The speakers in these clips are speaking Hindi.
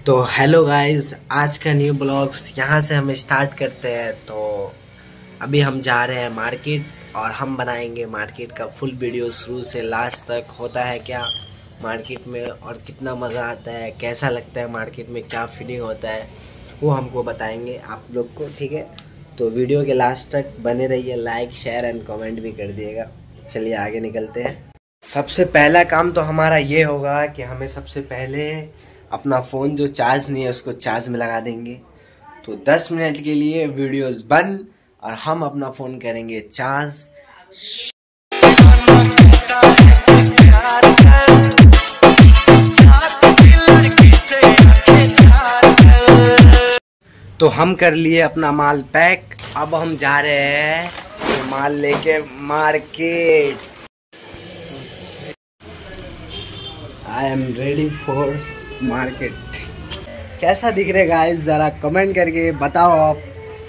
तो हेलो गाइस, आज का न्यू ब्लॉग्स यहाँ से हम स्टार्ट करते हैं। तो अभी हम जा रहे हैं मार्केट और हम बनाएंगे मार्केट का फुल वीडियो शुरू से लास्ट तक। होता है क्या मार्केट में और कितना मज़ा आता है, कैसा लगता है मार्केट में, क्या फीलिंग होता है, वो हमको बताएंगे आप लोग को। ठीक है, तो वीडियो के लास्ट तक बने रहिए, लाइक शेयर एंड कमेंट भी कर दिएगा। चलिए आगे निकलते हैं। सबसे पहला काम तो हमारा ये होगा कि हमें सबसे पहले अपना फ़ोन जो चार्ज नहीं है उसको चार्ज में लगा देंगे। तो 10 मिनट के लिए वीडियोस बंद और हम अपना फ़ोन करेंगे चार्ज। तो हम कर लिए अपना माल पैक, अब हम जा रहे हैं माल लेके market. I am ready for market. कैसा दिख रहा है गाइस, जरा कमेंट करके बताओ आप।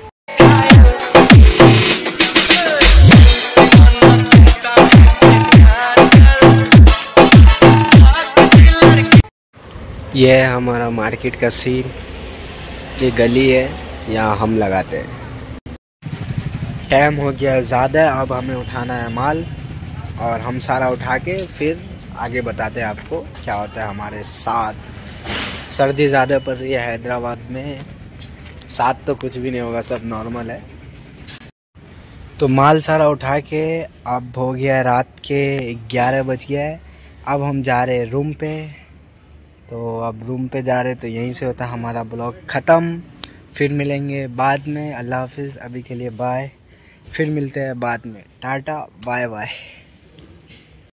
ये है हमारा मार्केट का सीन। ये गली है, यहाँ हम लगाते हैं। टाइम हो गया ज़्यादा, अब हमें उठाना है माल और हम सारा उठा के फिर आगे बताते हैं आपको क्या होता है हमारे साथ। सर्दी ज़्यादा पड़ रही है हैदराबाद में, साथ तो कुछ भी नहीं होगा, सब नॉर्मल है। तो माल सारा उठा के अब हो गया रात के 11 बज गया है। अब हम जा रहे हैं रूम पे। तो अब रूम पे जा रहे हैं, तो यहीं से होता है हमारा ब्लॉग ख़त्म। फिर मिलेंगे बाद में। अल्लाह हाफिज़, अभी के लिए बाय। फिर मिलते हैं बाद में। Tata bye bye.